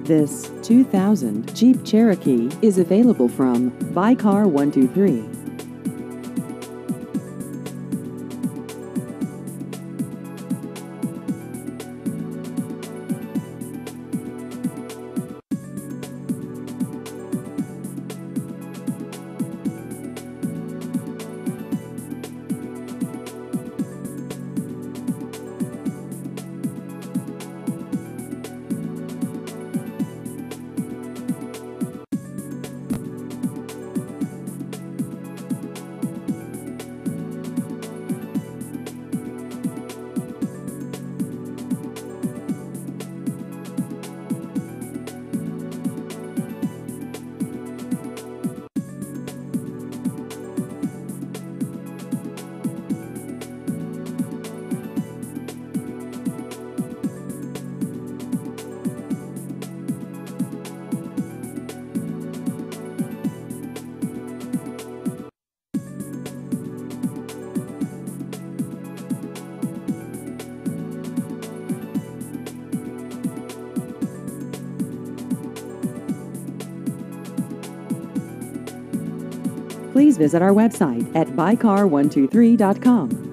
This 2000 Jeep Cherokee is available from Buy Car 123. Please visit our website at buycar123.com.